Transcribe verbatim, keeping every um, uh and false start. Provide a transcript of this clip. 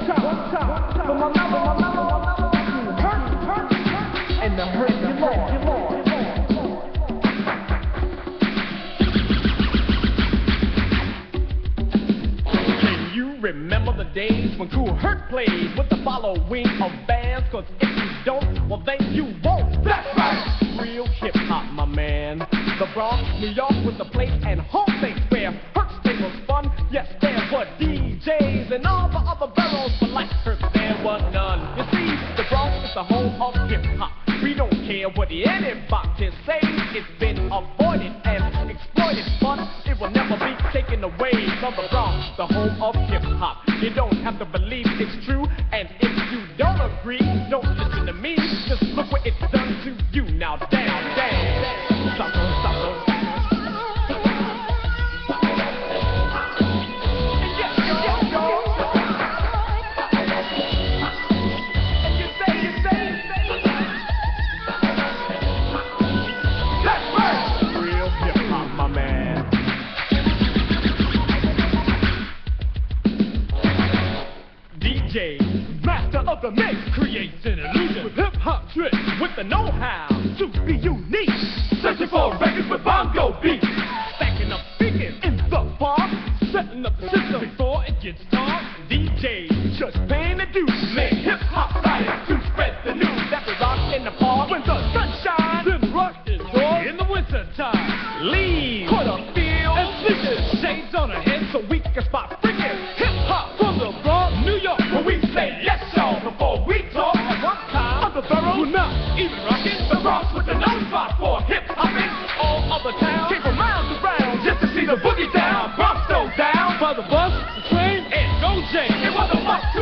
time, one time, for my mama, my mama, my mama, hurt, hurt, hurt, and the hurt you Lord, you Lord. Can you remember the days when Cool Herc played with the following of bands? Cause if you don't, well then you won't. That's right, real hip hop, my man. The Bronx, New York was the place and home base where Herc's thing was fun. Yes, there were D Js and all the other boroughs, but like Herc, there was none. You see, the Bronx is the home of hip hop. We don't care what anybody says. It's been avoided and exploited, but it will never be taken away from the Bronx, the home of hip hop. You don't have to believe it's true, and if you don't agree, don't listen to me. Just look what it's done to you. Now down, down, sucker, sucker. Master of the mix creates an illusion with hip-hop tricks, with the know-how to be unique. Searching for records with bongo beats, stacking up speakers in the park, setting up the system before it gets dark. D Js just paying the dues, make hip-hop science to spread the news that we rock in the park when the sun shines, then rock is on in the winter time. Leave, put a feel, and sneakers, shades on our head so we can spot freaking hip-hop from the Bronx, New York. When we say yes, y'all, before we talk, at one time, other boroughs were not even rocking. The Bronx was the known spot for hip-hopping. All other towns came from miles around just to see the boogie down. Bronx goes down by the bus, the train, and Go Jane. It was a must